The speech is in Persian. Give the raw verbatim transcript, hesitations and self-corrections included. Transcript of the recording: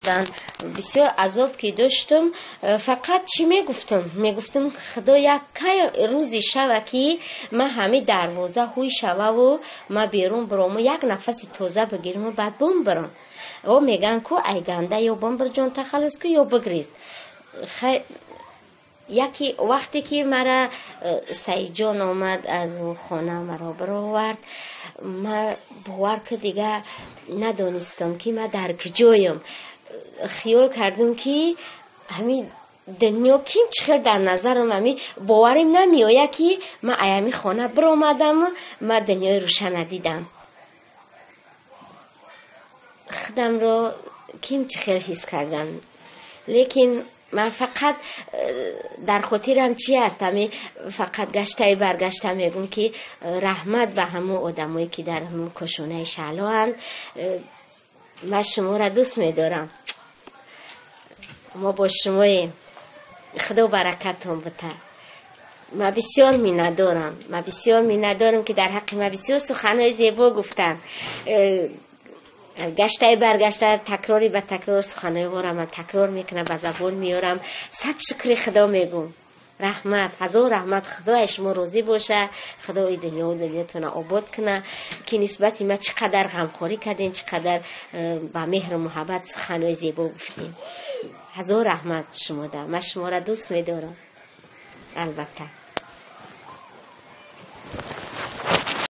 بسیار عذاب که داشتم. فقط چی میگفتم میگفتم خدا یک روزی شوه که من همه دروازه هوی شوه و من بیرون برام یک نفس تازه بگیرم و بعد بم برم. و میگن که ای گنده یا بم بر جان تخلص که یا بگریز. خی... یکی وقتی که مرا سعید جان آمد از خانه مرا برآورد، من باور که دیگه ندانستم که من در کجایم. خیال کردم که همین دنیا کیم چخیر در نظرم، همین باورم نمی آید که من ایامی خانه برآمدم و من دنیای روشن دیدم. خودم رو کیم چخیر حس کردم. لیکن من فقط در خاطرم چی هست، همین فقط گشته برگشته میگم که رحمت به همون آدمایی که در همون کشونه شعلا هستند. من شما را دوست می‌دارم. ما با شما خدا برکتتون بده. من بسیار مینت دارم. من بسیار مینت دارم که در حق من بسیار سخنهای زیبا گفتن. گشته برگشته تکراری به تکرار سخنهای را من تکرار میکنم، به زبان میارم. صد شکر خدا میگم. رحمت، هزار رحمت خدا شما روزی باشه. خدا ای دنیا و دنیاتون آباد کنه که نسبتی ما چقدر غمخوری کردین، چقدر با مهر و محبت سخنهای زیبا گفتین. هزار رحمت شما ده. من شما را دوست میدارم. البته